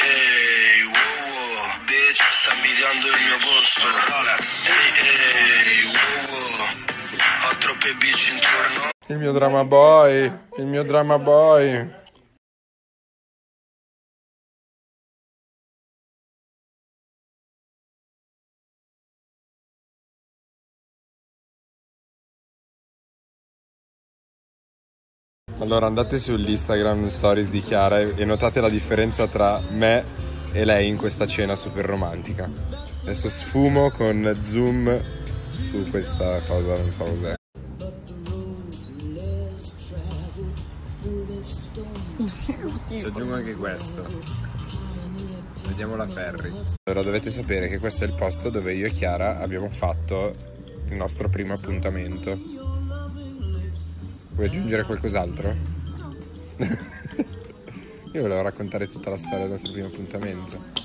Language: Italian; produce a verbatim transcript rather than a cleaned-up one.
ehi, wow, wow, bitch, sta invidiando il mio polso. Ehi, ehi, wow, wow, ho troppe bitch intorno. Il mio drama boy, il mio drama boy. Allora andate sull'Instagram Stories di Chiara e notate la differenza tra me e lei in questa cena super romantica. Adesso sfumo con zoom su questa cosa, non so cos'è. Ci aggiungo anche questo. Vediamo la Ferry. Allora dovete sapere che questo è il posto dove io e Chiara abbiamo fatto il nostro primo appuntamento. Vuoi aggiungere qualcos'altro? Io volevo raccontare tutta la storia del nostro primo appuntamento.